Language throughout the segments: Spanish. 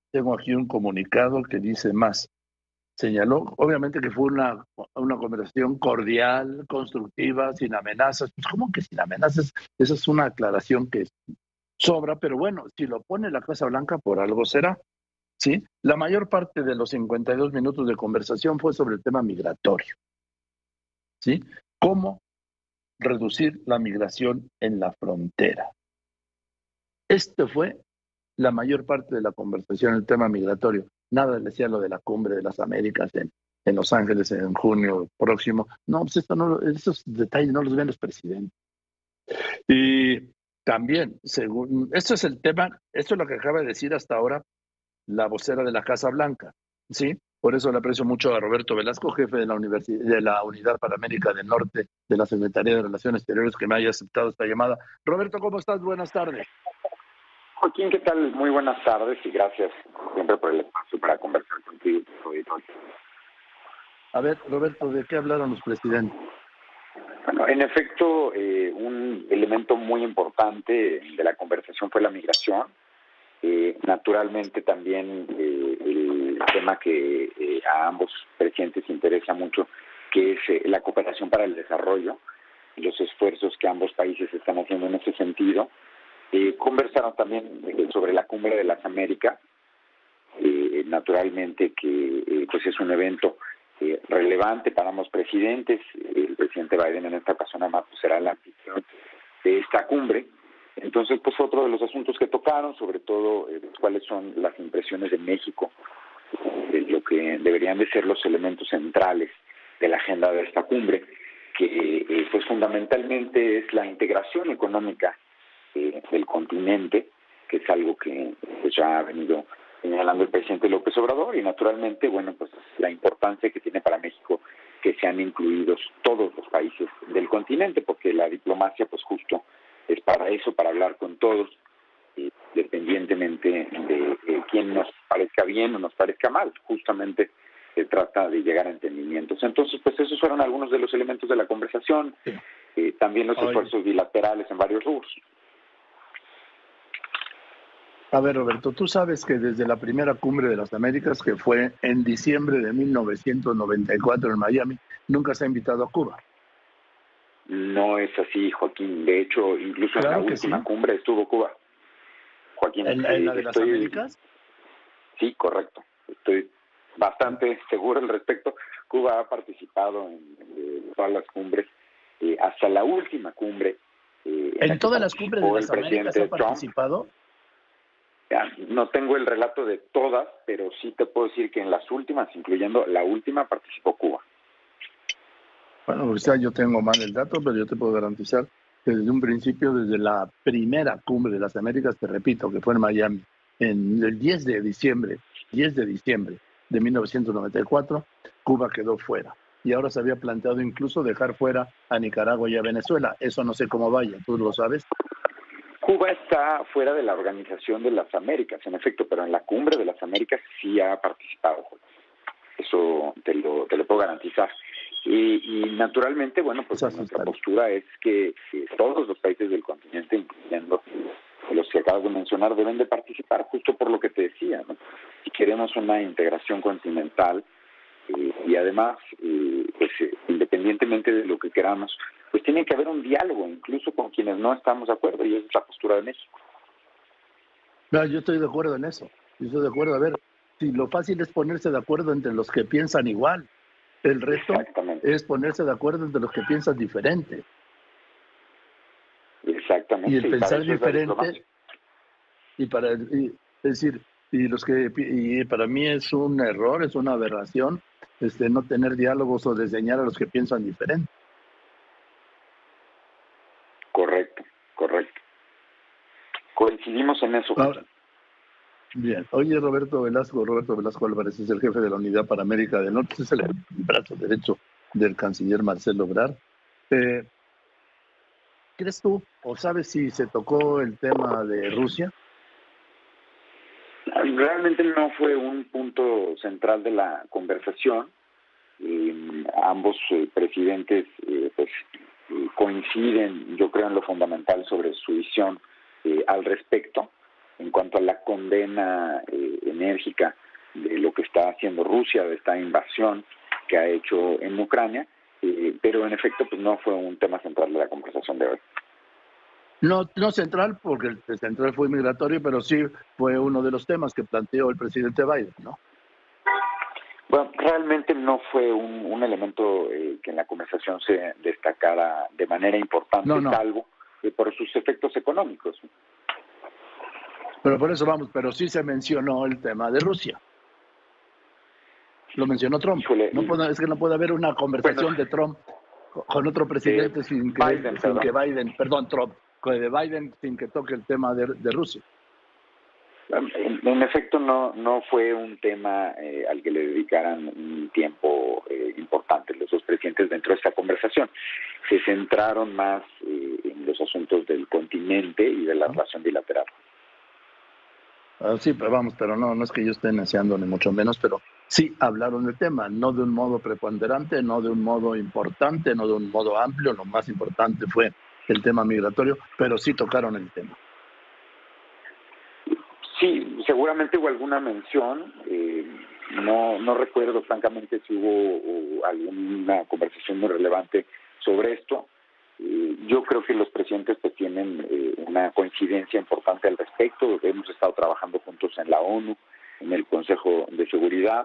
Tengo aquí un comunicado que dice más. Señaló, obviamente que fue una conversación cordial, constructiva, sin amenazas. Pues, ¿cómo que sin amenazas? Esa es una aclaración que sobra, pero bueno, si lo pone la Casa Blanca, por algo será, ¿sí? La mayor parte de los 52 minutos de conversación fue sobre el tema migratorio, ¿sí? ¿Cómo reducir la migración en la frontera? Este fue la mayor parte de la conversación, el tema migratorio. Nada decía lo de la cumbre de las Américas en Los Ángeles en junio próximo. No, pues esos detalles no los ven los presidentes. Y también, según, esto es el tema, esto es lo que acaba de decir hasta ahora la vocera de la Casa Blanca, ¿sí? Por eso le aprecio mucho a Roberto Velasco, jefe de de la Unidad para América del Norte de la Secretaría de Relaciones Exteriores, que me haya aceptado esta llamada. Roberto, ¿cómo estás? Buenas tardes. Joaquín, ¿qué tal? Muy buenas tardes y gracias siempre por el espacio para conversar contigo. A ver, Roberto, ¿de qué hablaron los presidentes? Bueno, en efecto, un elemento muy importante de la conversación fue la migración. Naturalmente también el tema que a ambos presidentes interesa mucho, que es la cooperación para el desarrollo y los esfuerzos que ambos países están haciendo en ese sentido. Conversaron también sobre la Cumbre de las Américas, naturalmente que pues es un evento relevante para ambos presidentes. El presidente Biden en esta ocasión además pues, será la anfitrión de esta cumbre. Entonces, pues otro de los asuntos que tocaron, sobre todo cuáles son las impresiones de México, lo que deberían de ser los elementos centrales de la agenda de esta cumbre, que pues fundamentalmente es la integración económica del continente, que es algo que pues, ya ha venido señalando el presidente López Obrador, y naturalmente, bueno, pues la importancia que tiene para México que sean incluidos todos los países del continente, porque la diplomacia, pues justo es para eso, para hablar con todos, independientemente de quién nos parezca bien o nos parezca mal. Justamente se trata de llegar a entendimientos. Entonces, pues esos fueron algunos de los elementos de la conversación, también los esfuerzos bilaterales en varios rubros. A ver, Roberto, tú sabes que desde la primera cumbre de las Américas, que fue en diciembre de 1994 en Miami, nunca se ha invitado a Cuba. No es así, Joaquín. De hecho, incluso claro en la última cumbre estuvo Cuba. Joaquín, ¿En la de las Américas? Sí, correcto. Estoy bastante seguro al respecto. Cuba ha participado en todas las cumbres, hasta la última cumbre. ¿En todas las cumbres de las Américas ha participado? No tengo el relato de todas, pero sí te puedo decir que en las últimas, incluyendo la última, participó Cuba. Bueno, o sea, yo tengo mal el dato, pero yo te puedo garantizar que desde un principio, desde la primera cumbre de las Américas, te repito, que fue en Miami, en el 10 de diciembre de 1994, Cuba quedó fuera. Y ahora se había planteado incluso dejar fuera a Nicaragua y a Venezuela. Eso no sé cómo vaya, ¿tú lo sabes? Cuba está fuera de la Organización de las Américas, en efecto, pero en la Cumbre de las Américas sí ha participado. Eso te lo puedo garantizar. Y naturalmente, bueno, pues nuestra postura es que todos los países del continente, incluyendo los que acabas de mencionar, deben de participar, justo por lo que te decía, ¿no? Si queremos una integración continental, y además, pues independientemente de lo que queramos, pues tiene que haber un diálogo, incluso con quienes no estamos de acuerdo, y esa es la postura de México. No, yo estoy de acuerdo en eso. Yo estoy de acuerdo. A ver, si lo fácil es ponerse de acuerdo entre los que piensan igual, el reto es ponerse de acuerdo entre los que piensan diferente. Exactamente. Y el pensar diferente, es decir, y para mí es un error, es una aberración, no tener diálogos o desdeñar a los que piensan diferente. Correcto. Coincidimos en eso. Ahora, bien. Oye, Roberto Velasco Álvarez es el jefe de la Unidad para América del Norte, es el brazo derecho del canciller Marcelo Ebrard. ¿Crees tú o sabes si se tocó el tema de Rusia? Realmente no fue un punto central de la conversación. Ambos presidentes pues coinciden, yo creo, en lo fundamental sobre su visión al respecto. En cuanto a la condena en enérgica de lo que está haciendo Rusia, de esta invasión que ha hecho en Ucrania, pero en efecto pues no fue un tema central de la conversación de hoy. No central, porque el central fue migratorio, pero sí fue uno de los temas que planteó el presidente Biden, ¿no? Bueno, realmente no fue un elemento que en la conversación se destacara de manera importante, No. salvo por sus efectos económicos. Pero por eso vamos, pero sí se mencionó el tema de Rusia. Lo mencionó Trump. Es que no puede haber una conversación de Trump con otro presidente sin que Biden toque el tema de Rusia. En efecto, no fue un tema al que le dedicaran un tiempo importante los dos presidentes dentro de esta conversación. Se centraron más en los asuntos del continente y de la relación bilateral. Sí, pero no es que yo esté neceando ni mucho menos, pero sí hablaron del tema, no de un modo preponderante, no de un modo importante, no de un modo amplio. Lo más importante fue el tema migratorio, pero sí tocaron el tema. Sí, seguramente hubo alguna mención. No recuerdo francamente si hubo alguna conversación muy relevante sobre esto. Yo creo que los presidentes pues tienen una coincidencia importante al respecto. Hemos estado trabajando juntos en la ONU, en el Consejo de Seguridad,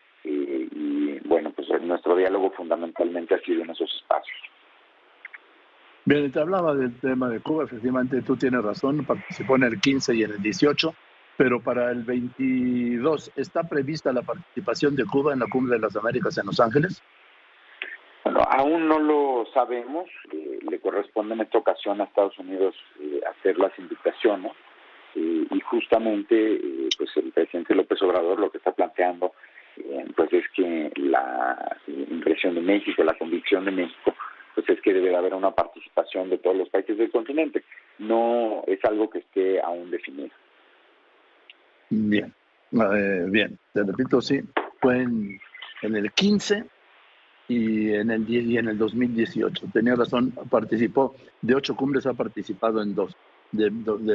y bueno, pues nuestro diálogo fundamentalmente ha sido en esos espacios. Bien, te hablaba del tema de Cuba. Efectivamente, tú tienes razón, participó en el 15 y en el 18, pero para el 22, ¿está prevista la participación de Cuba en la Cumbre de las Américas en Los Ángeles? Bueno, aún no lo sabemos. Le corresponde en esta ocasión a Estados Unidos hacer las invitaciones, y justamente pues el presidente López Obrador lo que está planteando pues es que la impresión de México, la convicción de México, pues es que debe de haber una participación de todos los países del continente. No es algo que esté aún definido. Bien, te repito, sí, fue en el 15 y en el 2018. Tenía razón, participó de 8 cumbres, ha participado en 2, de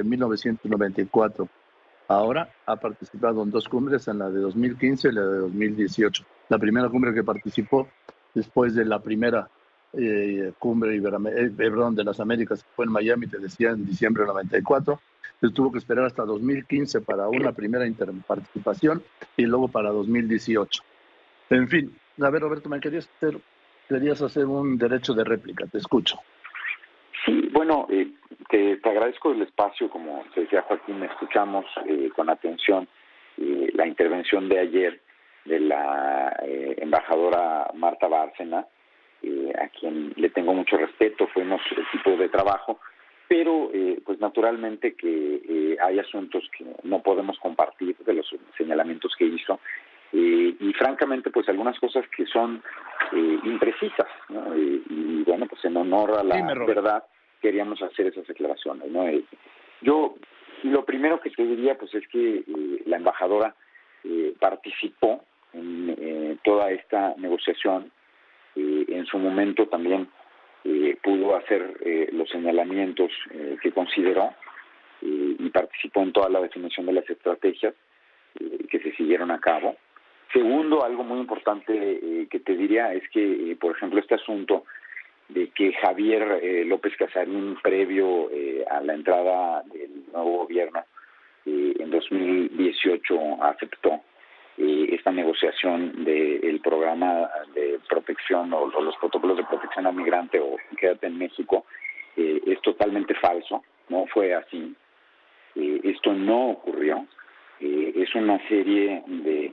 1994. Ahora ha participado en 2 cumbres, en la de 2015 y la de 2018. La primera cumbre que participó después de la primera cumbre de las Américas fue en Miami, te decía, en diciembre de 94. Entonces tuvo que esperar hasta 2015 para una primera participación y luego para 2018. En fin, a ver, Roberto, me querías hacer un derecho de réplica, te escucho. Sí, bueno, te agradezco el espacio. Como te decía Joaquín, escuchamos con atención la intervención de ayer de la embajadora Marta Bárcena, a quien le tengo mucho respeto. Fuimos equipo de trabajo, pero pues naturalmente que hay asuntos que no podemos compartir de los señalamientos que hizo, y francamente pues algunas cosas que son imprecisas, ¿no? Y bueno, pues en honor a la verdad queríamos hacer esas declaraciones, ¿no? Yo lo primero que te diría pues es que la embajadora participó en toda esta negociación. En su momento también pudo hacer los señalamientos que consideró, y participó en toda la definición de las estrategias que se siguieron a cabo. Segundo, algo muy importante que te diría es que, por ejemplo, este asunto de que Javier López Casarín, previo a la entrada del nuevo gobierno en 2018, aceptó esta negociación del programa de protección o los protocolos de protección al migrante o Quédate en México, es totalmente falso. No fue así. Esto no ocurrió. Es una serie de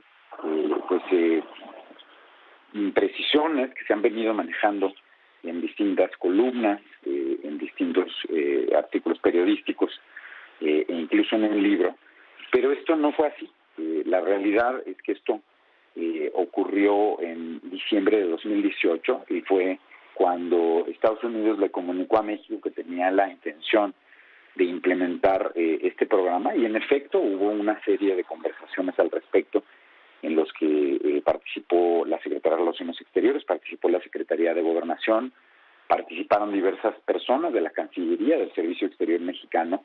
imprecisiones que se han venido manejando en distintas columnas, en distintos artículos periodísticos, e incluso en un libro, pero esto no fue así. La realidad es que esto ocurrió en diciembre de 2018 y fue cuando Estados Unidos le comunicó a México que tenía la intención de implementar este programa, y en efecto hubo una serie de conversaciones al respecto en los que participó la Secretaría de Relaciones Exteriores, participó la Secretaría de Gobernación, participaron diversas personas de la Cancillería, del Servicio Exterior Mexicano,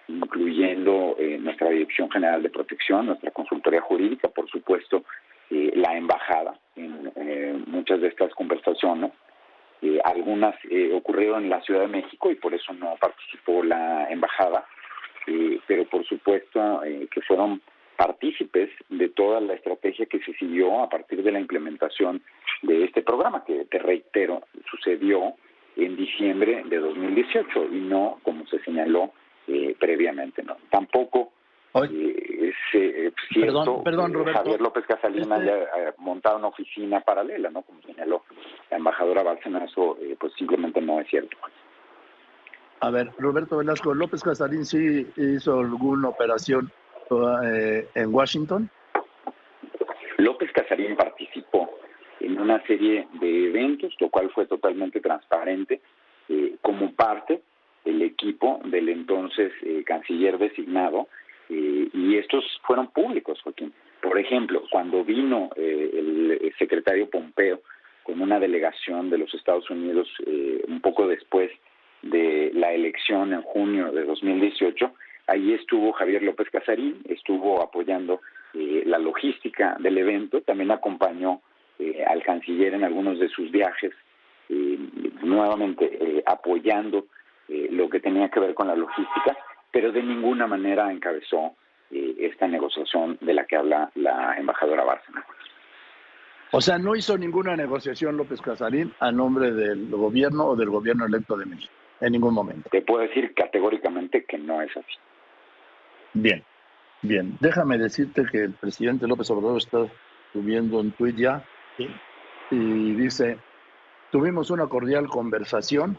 incluyendo nuestra Dirección General de Protección, nuestra consultoría jurídica, por supuesto, la embajada en muchas de estas conversaciones. Algunas ocurrieron en la Ciudad de México y por eso no participó la embajada, pero por supuesto que fueron partícipes de toda la estrategia que se siguió a partir de la implementación de este programa, que te reitero, sucedió en diciembre de 2018 y no como se señaló previamente, ¿no? Tampoco es cierto perdón, Roberto, Javier López Casalín haya montado una oficina paralela, ¿no? Como señaló la embajadora Bárcena, eso pues simplemente no es cierto. A ver, Roberto Velasco, ¿López Casalín sí hizo alguna operación en Washington? López Casalín participó en una serie de eventos, lo cual fue totalmente transparente, como parte del equipo del entonces canciller designado, y estos fueron públicos, Joaquín. Por ejemplo, cuando vino el secretario Pompeo con una delegación de los Estados Unidos un poco después de la elección en junio de 2018, ahí estuvo Javier López Casarín, estuvo apoyando la logística del evento, también acompañó al canciller en algunos de sus viajes, nuevamente apoyando lo que tenía que ver con la logística, pero de ninguna manera encabezó esta negociación de la que habla la embajadora Bárcena. O sea, no hizo ninguna negociación López Casarín a nombre del gobierno o del gobierno electo de México, en ningún momento. Te puedo decir categóricamente que no es así. Bien. Déjame decirte que el presidente López Obrador está subiendo un tuit ya, ¿sí? Y dice, tuvimos una cordial conversación,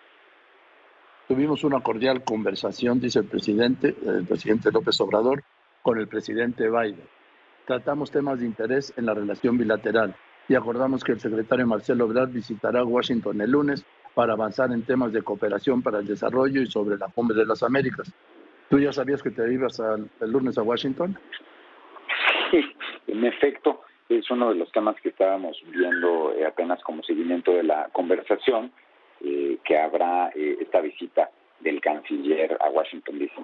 dice el presidente López Obrador, con el presidente Biden. Tratamos temas de interés en la relación bilateral y acordamos que el secretario Marcelo Ebrard visitará Washington el lunes para avanzar en temas de cooperación para el desarrollo y sobre la Cumbre de las Américas. ¿Tú ya sabías que te ibas el lunes a Washington? Sí, en efecto, es uno de los temas que estábamos viendo apenas como seguimiento de la conversación, que habrá esta visita del canciller a Washington, D.C.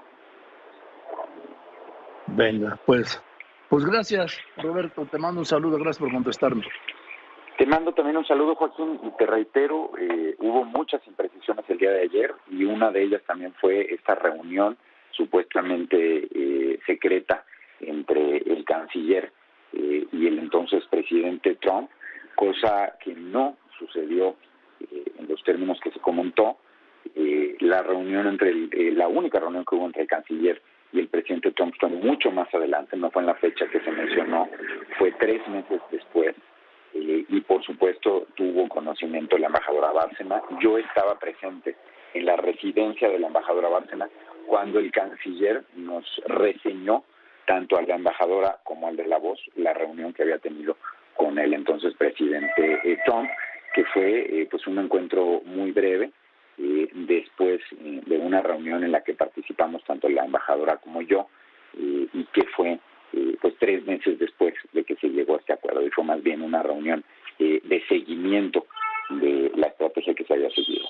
Venga, pues gracias, Roberto, te mando un saludo, gracias por contestarme. Te mando también un saludo, Joaquín, y te reitero, hubo muchas imprecisiones el día de ayer, y una de ellas también fue esta reunión supuestamente secreta entre el canciller y el entonces presidente Trump, cosa que no sucedió en los términos que se comentó. La única reunión que hubo entre el canciller y el presidente Trump fue mucho más adelante, no fue en la fecha que se mencionó, fue 3 meses después, y por supuesto tuvo conocimiento la embajadora Bárcena. Yo estaba presente en la residencia de la embajadora Bárcena cuando el canciller nos reseñó, tanto a la embajadora como al de La Voz, la reunión que había tenido con el entonces presidente Trump, que fue pues un encuentro muy breve, después de una reunión en la que participamos tanto la embajadora como yo, y que fue pues 3 meses después de que se llegó a este acuerdo, y fue más bien una reunión de seguimiento de la estrategia que se había seguido.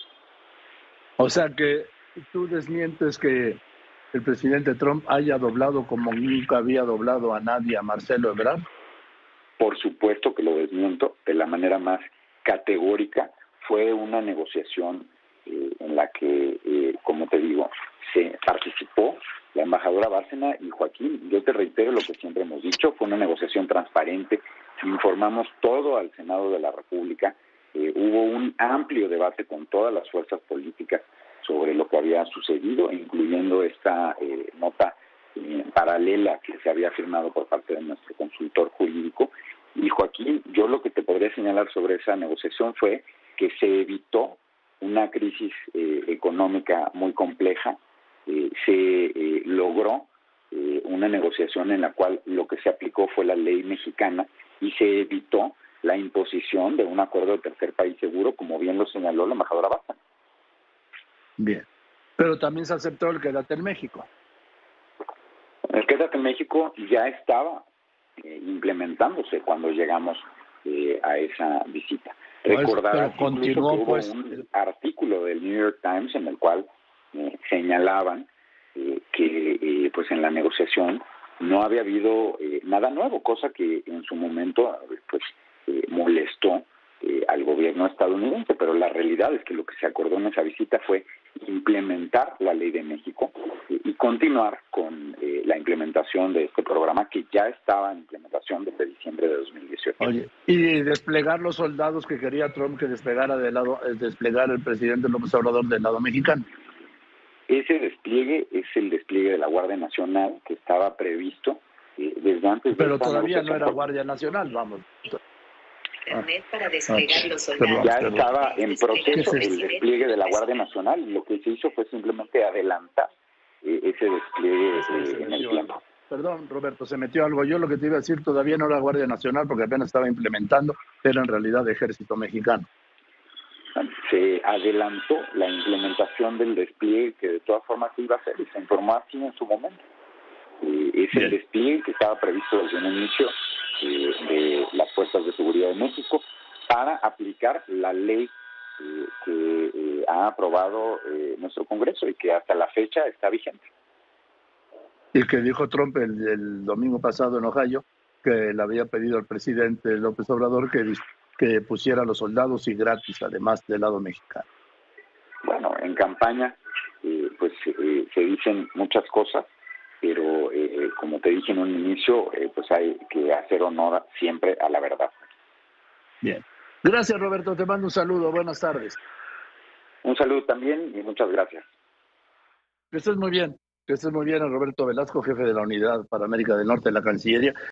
O sea que tú desmientes que el presidente Trump haya doblado como nunca había doblado a nadie a Marcelo Ebrard. Por supuesto que lo desmiento de la manera más categórica. Fue una negociación en la que, como te digo, se participó la embajadora Bárcena y Joaquín. Yo te reitero lo que siempre hemos dicho, fue una negociación transparente, informamos todo al Senado de la República, hubo un amplio debate con todas las fuerzas políticas sobre lo que había sucedido, incluyendo esta nota paralela que se había firmado por parte de nuestro consultor jurídico. Y Joaquín, yo lo que te podría señalar sobre esa negociación fue que se evitó una crisis económica muy compleja, se logró una negociación en la cual lo que se aplicó fue la ley mexicana y se evitó la imposición de un acuerdo de tercer país seguro, como bien lo señaló la embajadora Bárcena. Bien, pero también se aceptó el Quédate en México. El Quédate en México ya estaba implementándose cuando llegamos a esa visita. Recordarás que hubo un artículo del New York Times en el cual señalaban que pues en la negociación no había habido nada nuevo, cosa que en su momento pues molestó al gobierno estadounidense, pero la realidad es que lo que se acordó en esa visita fue implementar la ley de México y continuar con la implementación de este programa que ya estaba en implementación desde diciembre de 2018. Oye, y desplegar los soldados que quería Trump que desplegara desplegar el presidente López Obrador del lado mexicano. Ese despliegue es el despliegue de la Guardia Nacional que estaba previsto desde antes. Pero todavía no era Guardia Nacional, vamos. Para desplegar los soldados. Ya estaba en proceso el despliegue de la Guardia Nacional y lo que se hizo fue simplemente adelantar ese despliegue en el tiempo. Perdón, Roberto, se metió algo. Yo lo que te iba a decir, todavía no era Guardia Nacional porque apenas estaba implementando, pero en realidad Ejército Mexicano. Se adelantó la implementación del despliegue que de todas formas iba a hacer y se informó así en su momento. Es el despliegue que estaba previsto desde un inicio de las Fuerzas de Seguridad de México para aplicar la ley que ha aprobado nuestro Congreso y que hasta la fecha está vigente. Y que dijo Trump el domingo pasado en Ohio que le había pedido al presidente López Obrador que pusiera a los soldados y gratis, además del lado mexicano. Bueno, en campaña pues se dicen muchas cosas, pero como te dije en un inicio, pues hay que hacer honor siempre a la verdad. Bien. Gracias, Roberto. Te mando un saludo. Buenas tardes. Un saludo también y muchas gracias. Que estés muy bien. Que estés muy bien, Roberto Velasco, jefe de la Unidad para América del Norte de la Cancillería.